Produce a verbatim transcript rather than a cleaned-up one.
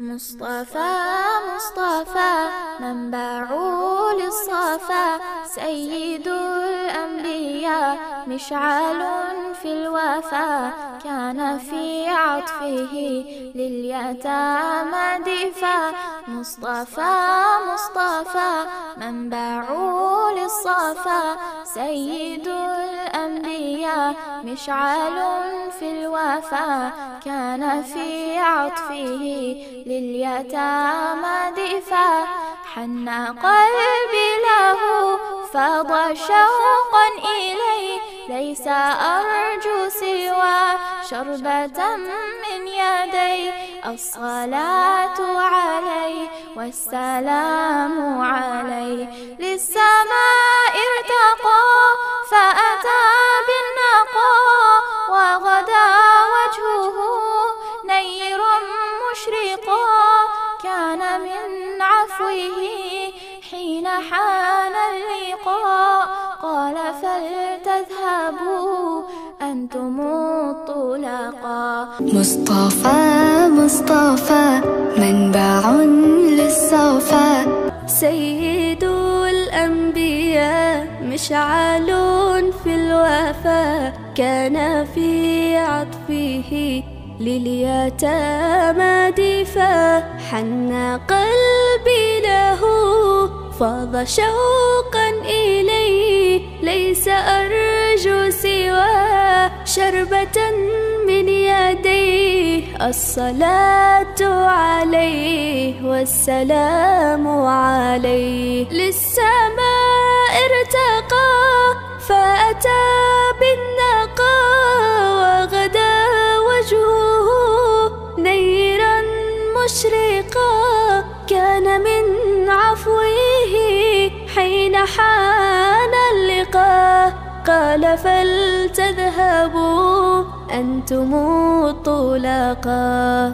مصطفى مصطفى منبع للصفا، سيد الأنبياء مشعل في الوفا، كان في عطفه لليتامى دفا. مصطفى مصطفى منبع للصفا، سيد الأنبياء مشعل في الوفا، كان في عطفه لليتامى دفا. حن قلبي له فاض شوقا إليه، ليس أرجو سوى شربة من يدي. الصلاة عليه والسلام عليه، للسماء ارتقى فأتى بالنقى، وغدا وجهه نير مشرقا، كان من عفوه حين حان اللقاء. قال فلتذهبوا أنتم الطلقاء. مصطفى مصطفى منبع للصفا، سيد الأنبياء مشعل في الوفا، كان في عطفه لليتامى دفا. حن قلبي له فاض شوقا إليه، ليس أرجو سوى شربة من يديه. الصلاة عليه والسلام عليه، للسماء ارتقى فأتى بالنقى، وغدا وجهه نيرا مشرقا، كان من عفوه حين حان اللقاء. قال فلتذهبوا أنتم الطلقاء.